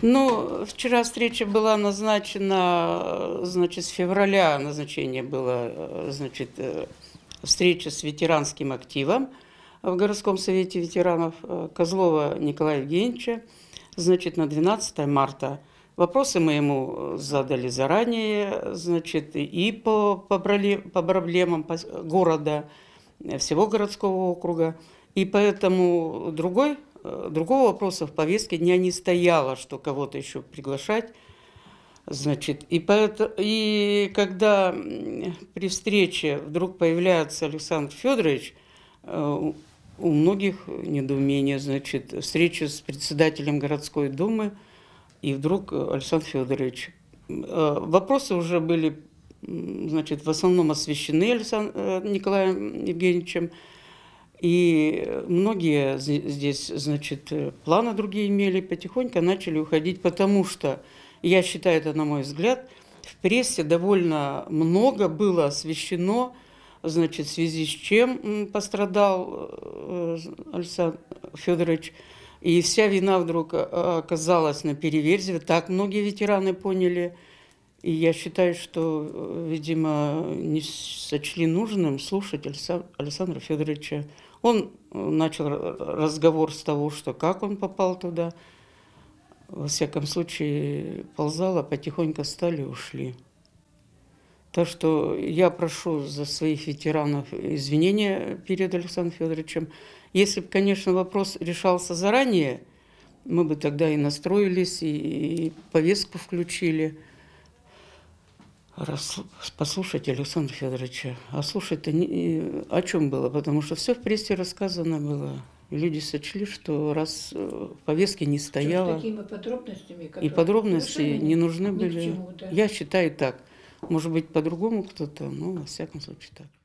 Ну, вчера встреча была назначена, значит, с февраля назначение было, значит, встреча с ветеранским активом в городском совете ветеранов Козлова Николая Евгеньевича, значит, на 12 марта. Вопросы мы ему задали заранее, значит, и по проблемам города, всего городского округа, и поэтому другого вопроса в повестке дня не стояло, что кого-то еще приглашать. Значит, и когда при встрече вдруг появляется Александр Федорович, у многих недоумение, значит, встреча с председателем городской думы, и вдруг Александр Федорович. Вопросы уже были, значит, в основном освещены Николаем Евгеньевичем, и многие здесь, значит, планы другие имели, потихоньку начали уходить, потому что, я считаю, это, на мой взгляд, в прессе довольно много было освещено, значит, в связи с чем пострадал Александр Федорович. И вся вина вдруг оказалась на переверзе. Так многие ветераны поняли. И я считаю, что, видимо, не сочли нужным слушать Александра Федоровича. Он начал разговор с того, что как он попал туда. Во всяком случае, ползал, а потихоньку стали и ушли. Так что я прошу за своих ветеранов извинения перед Александром Федоровичем. Если бы, конечно, вопрос решался заранее, мы бы тогда и настроились, и повестку включили. Послушать Александра Федоровича. А слушать-то о чем было? Потому что все в прессе рассказано было. И люди сочли, что раз повестки не стояло, и подробности не нужны были. Да. Я считаю так. Может быть, по-другому кто-то, но во всяком случае так.